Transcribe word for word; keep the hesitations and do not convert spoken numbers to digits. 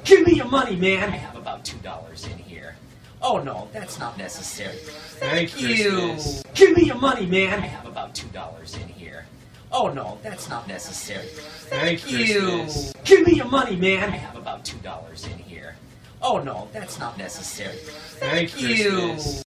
Give me your money, man. I have about two dollars in here. Oh no, that's not necessary. Thank Thank you. Christmas. Give me your money, I man. have about two dollars in here. Oh no, that's not necessary. Thank Thank you. Christmas. Give me your money, I man. have about two dollars in here. Oh no, that's not necessary. Thank Thank you. Christmas.